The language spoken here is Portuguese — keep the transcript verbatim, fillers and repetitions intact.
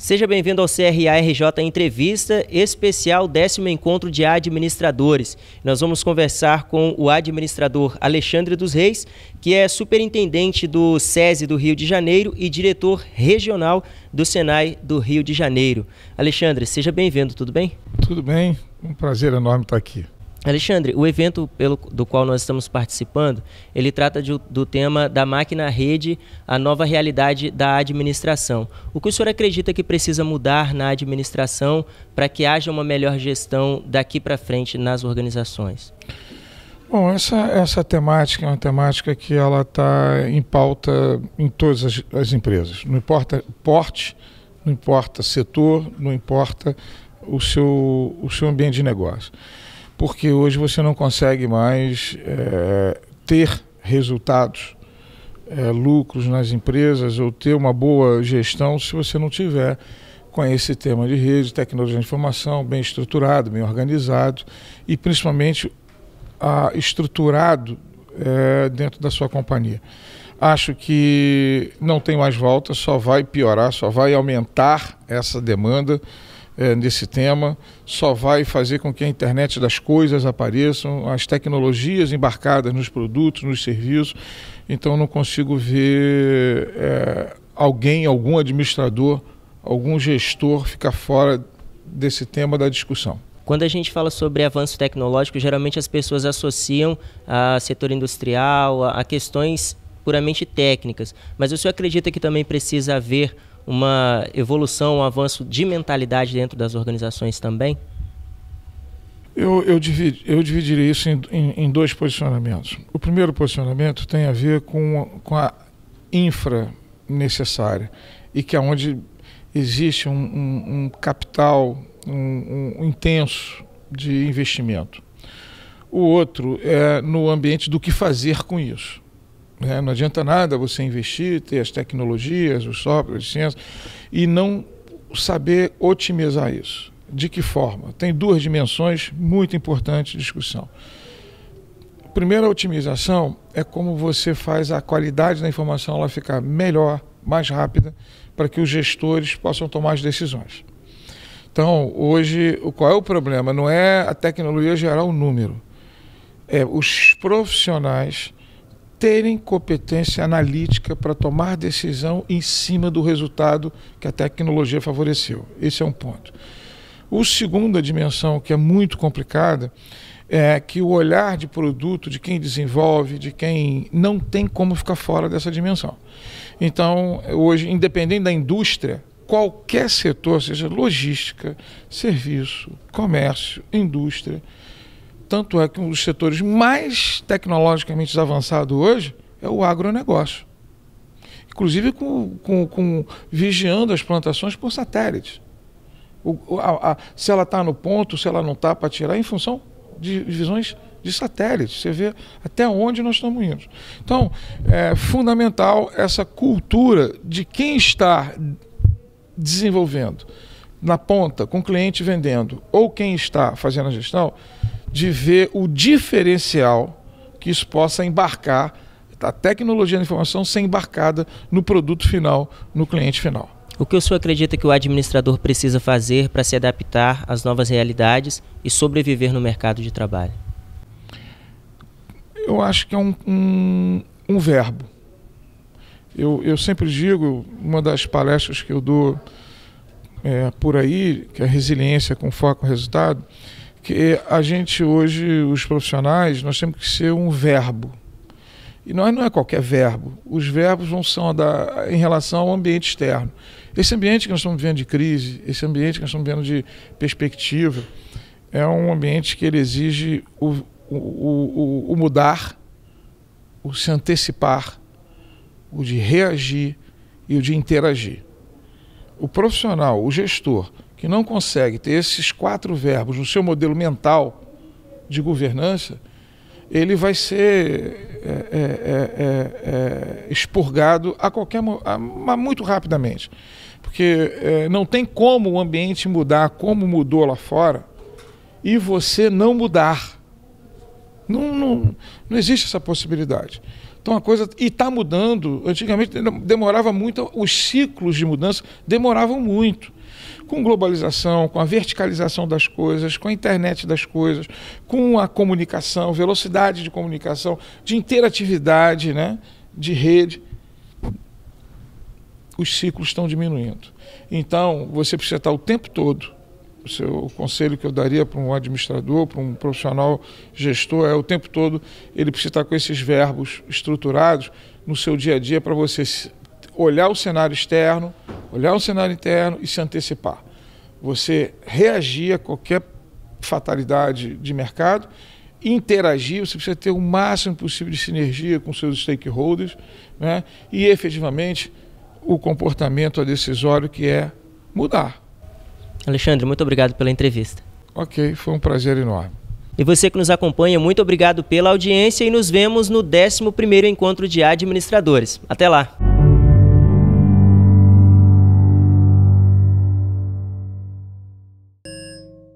Seja bem-vindo ao C R A R J Entrevista, especial décimo encontro de administradores. Nós vamos conversar com o administrador Alexandre dos Reis, que é superintendente do SESI do Rio de Janeiro e diretor regional do SENAI do Rio de Janeiro. Alexandre, seja bem-vindo, tudo bem? Tudo bem, um prazer enorme estar aqui. Alexandre, o evento pelo, do qual nós estamos participando, ele trata de, do tema da máquina-rede, a nova realidade da administração. O que o senhor acredita que precisa mudar na administração para que haja uma melhor gestão daqui para frente nas organizações? Bom, essa, essa temática é uma temática que ela está em pauta em todas as, as empresas. Não importa porte, não importa setor, não importa o seu, o seu ambiente de negócio. Porque hoje você não consegue mais é, ter resultados, é, lucros nas empresas ou ter uma boa gestão se você não tiver com esse tema de rede, tecnologia de informação bem estruturado, bem organizado e principalmente a, estruturado é, dentro da sua companhia. Acho que não tem mais volta, só vai piorar, só vai aumentar essa demanda É, nesse tema, só vai fazer com que a internet das coisas apareçam, as tecnologias embarcadas nos produtos, nos serviços. Então não consigo ver é, alguém, algum administrador, algum gestor ficar fora desse tema da discussão. Quando a gente fala sobre avanço tecnológico, geralmente as pessoas associam a setor industrial, a questões puramente técnicas, mas o senhor acredita que também precisa haver uma evolução, um avanço de mentalidade dentro das organizações também? Eu, eu, dividi, eu dividiria isso em, em, em dois posicionamentos. O primeiro posicionamento tem a ver com, com a infra necessária e que é onde existe um, um, um capital um, um intenso de investimento. O outro é no ambiente do que fazer com isso. É, não adianta nada você investir, ter as tecnologias, os softwares, as ciências, e não saber otimizar isso. De que forma? Tem duas dimensões muito importantes de discussão. A primeira otimização é como você faz a qualidade da informação ela ficar melhor, mais rápida, para que os gestores possam tomar as decisões. Então, hoje, qual é o problema? Não é a tecnologia gerar um número, é os profissionais terem competência analítica para tomar decisão em cima do resultado que a tecnologia favoreceu. Esse é um ponto. A segunda dimensão, que é muito complicada, é que o olhar de produto de quem desenvolve, de quem não tem como ficar fora dessa dimensão. Então, hoje, independente da indústria, qualquer setor, seja logística, serviço, comércio, indústria, tanto é que um dos setores mais tecnologicamente avançados hoje é o agronegócio. Inclusive com, com, com vigiando as plantações por satélite. O, a, a, se ela está no ponto, se ela não está, para tirar em função de visões de satélite. Você vê até onde nós estamos indo. Então, é fundamental essa cultura de quem está desenvolvendo na ponta, com o cliente vendendo, ou quem está fazendo a gestão, de ver o diferencial que isso possa embarcar, a tecnologia da informação ser embarcada no produto final, no cliente final. O que o senhor acredita que o administrador precisa fazer para se adaptar às novas realidades e sobreviver no mercado de trabalho? Eu acho que é um, um, um verbo. Eu, eu sempre digo, uma das palestras que eu dou é, por aí, que é resiliência com foco no resultado, que a gente hoje, os profissionais, nós temos que ser um verbo. E nós não é qualquer verbo. Os verbos vão são da, em relação ao ambiente externo. Esse ambiente que nós estamos vivendo de crise, esse ambiente que nós estamos vivendo de perspectiva, é um ambiente que ele exige o, o, o, o mudar, o se antecipar, o de reagir e o de interagir. O profissional, o gestor, que não consegue ter esses quatro verbos no seu modelo mental de governança, ele vai ser é, é, é, é, expurgado a qualquer a, muito rapidamente. Porque é, não tem como o ambiente mudar como mudou lá fora e você não mudar. Não, não, não existe essa possibilidade. Então a coisa e está mudando. Antigamente demorava muito, os ciclos de mudança demoravam muito. Com globalização, com a verticalização das coisas, com a internet das coisas, com a comunicação, velocidade de comunicação, de interatividade, né, de rede, os ciclos estão diminuindo. Então, você precisa estar o tempo todo, o, seu, o conselho que eu daria para um administrador, para um profissional gestor, é o tempo todo, ele precisa estar com esses verbos estruturados no seu dia a dia para você olhar o cenário externo, olhar o cenário interno e se antecipar. Você reagir a qualquer fatalidade de mercado, interagir, você precisa ter o máximo possível de sinergia com seus stakeholders, né? E efetivamente o comportamento decisório, que é mudar. Alexandre, muito obrigado pela entrevista. Ok, foi um prazer enorme. E você que nos acompanha, muito obrigado pela audiência e nos vemos no décimo primeiro Encontro de Administradores. Até lá!